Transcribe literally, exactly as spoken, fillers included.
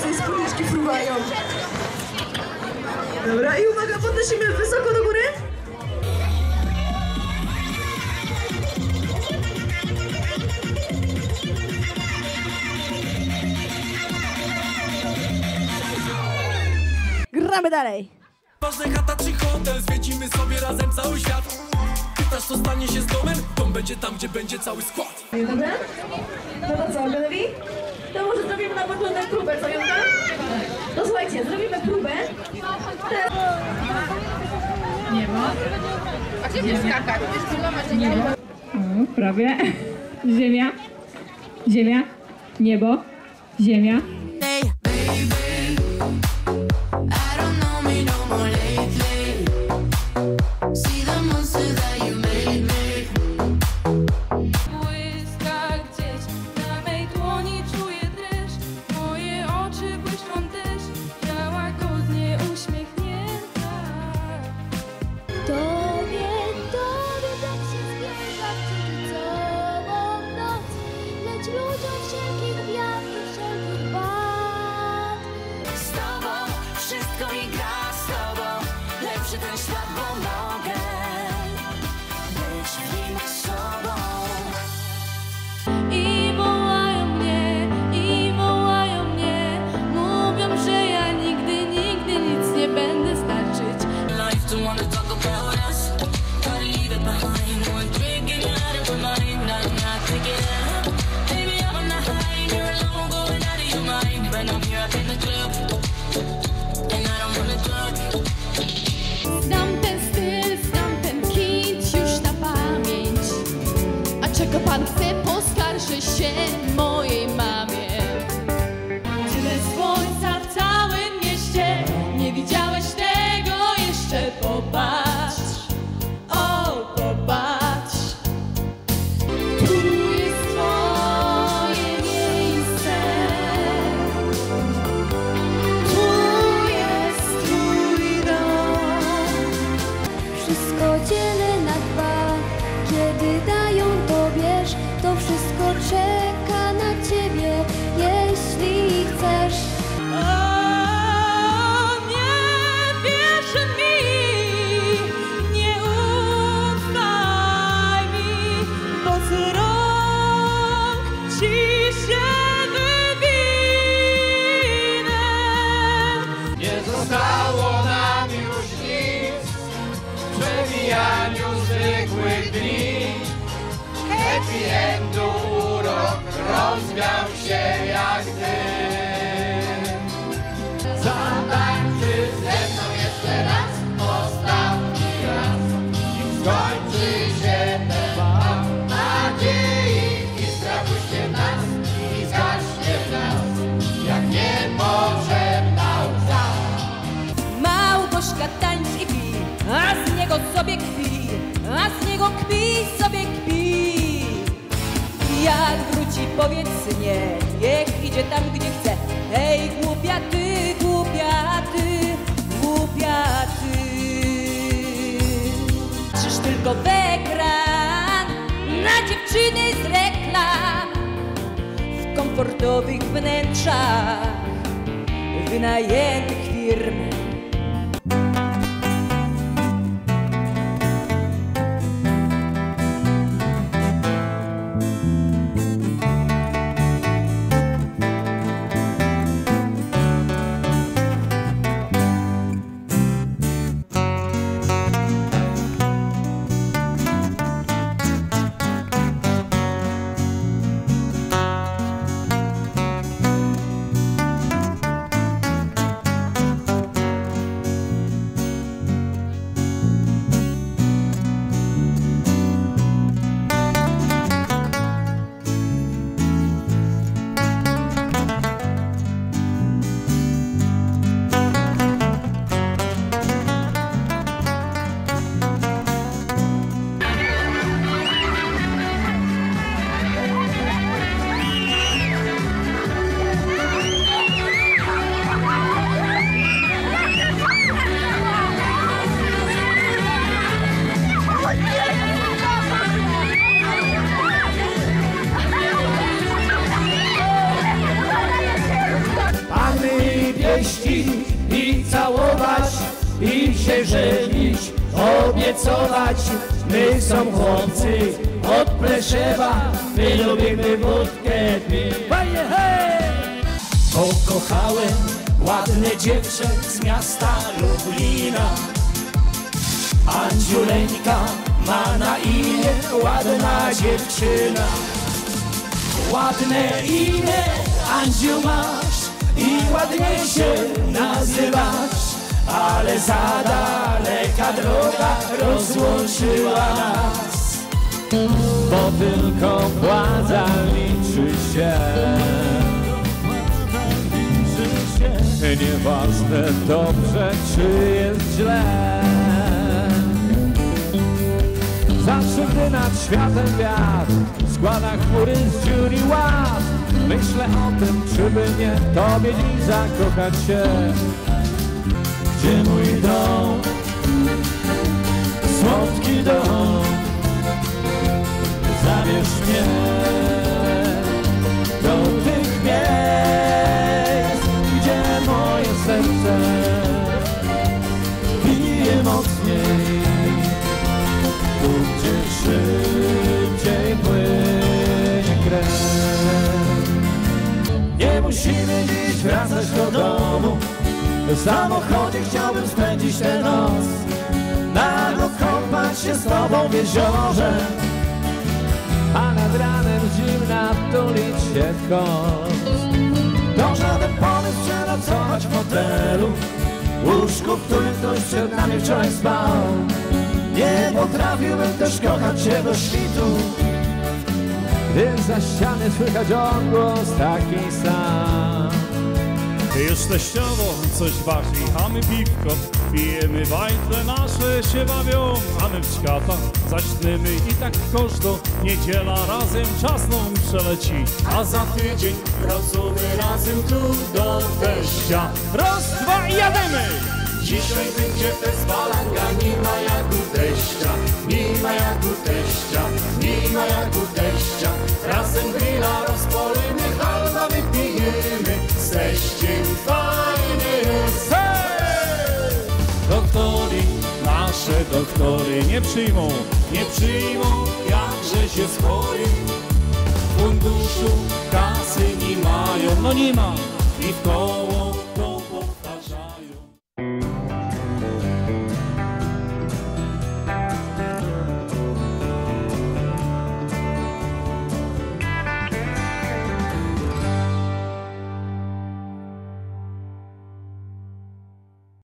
sobie spódniczki fruwają. Dobra, i uwaga, podnosimy wysoko do góry. Gramy dalej. Ważne chata czy hotel, zwiedzimy sobie razem cały świat. Pytasz, co stanie się z domem? Dom będzie tam, gdzie będzie cały skład. Dobra? No to co, gotowi? To może zrobimy na początek próbę, co Jonka? To słuchajcie, zrobimy próbę. Te... Niebo. A gdzie będziesz skakać? Będziesz pilnować niebo. O, prawie. Ziemia. Ziemia. Niebo. Ziemia. Ten świat, bo mogę być w nim sobą. I wołają mnie, i wołają mnie. Mówią, że ja nigdy, nigdy nic nie będę znaczyć. Life to wanna talk about us. Gotta leave it behind. One drink and you're out of my mind. Not, not to get up. Baby, I'm not high. You're alone, going out of your mind. But I'm here up in the club. And I don't wanna talk. Znam ten styl, znam ten kit już na pamięć. A czego pan chce? Poskarży się mojej mamie. Tyle słońca w całym mieście, nie widziałeś tego jeszcze, popatrz. O, popatrz. Tu jest twoje miejsce. Tu jest twój dom. Wszystko dzielę na dwa. Kiedy dają, to bierz. To wszystko czeka na ciebie, jeśli chcesz. O, nie wierz mi, nie ufaj mi, bo z rąk ci się wywinę. Nie zostało nam już nic w przewijaniu zwykłych dni. Happy endu urok rozwiał się jak dym. Zatańczy ze mną jeszcze raz, ostatni raz. I skończy się ten bal nadziei i strachu się nas i zgaśnie w nas, jak niepotrzebna łza. Małgorzka tańcz i pij, a z niego sobie kpi, a z niego kpi sobie kpi. Jak wróci, powiedz nie, niech idzie tam, gdzie chce. Hej, głupia ty, głupia ty, głupia ty. Czyż tylko w ekran na dziewczyny z reklam w komfortowych wnętrzach wynajętych firm. dzieci i całować, i się żenić, obiecować. My są chłopcy od Pleszewa, my lubimy wódkę pić. Fajnie, hej! Pokochałem ładne dziewczę z miasta Lublina. Andziuleńka ma na imię, ładna dziewczyna. Ładne imię, Andziu, masz i ładnie się nazywasz, ale za daleka droga rozłączyła nas. Bo tylko władza liczy się. Nieważne dobrze czy jest źle. Zawsze gdy nad światem wiatr składa chmury z dziur i ład, myślę o tym, czy by nie tobie dziś zakochać się. Gdzie mój dom, słodki dom, zabierz mnie do tych miejsc, gdzie moje serce bije mocniej, tu gdzie szybciej płynie krew. Nie musimy dziś wracać do domu, w samochodzie chciałbym spędzić tę noc, nago kąpać się z tobą w jeziorze, a nad ranem zimna tulić się w kąt. To żaden pomysł przenocować w hotelu, łóżku, w którym ktoś przed nami wczoraj spał. Nie potrafiłbym też kochać cię do świtu, gdy za ściany słychać odgłos taki sam. Już teściowo coś bardziej, a my piwko pijemy, bajtle nasze się bawią, a my w światach zaśniemy i tak każdą niedziela razem czas nam przeleci. A za tydzień wracamy razem tu do teścia. Raz, dwa i jademy! Dzisiaj będzie festwalanka, nie ma jak u teścia, nie ma jak u teścia, nie ma jak u teścia. Razem grilla rozpolimy, halba wypijemy, z teściem fajny jest. Hej! Doktory, nasze doktory nie przyjmą, nie przyjmą, jakże się schory. Funduszu kasy nie mają, no nie ma i w koło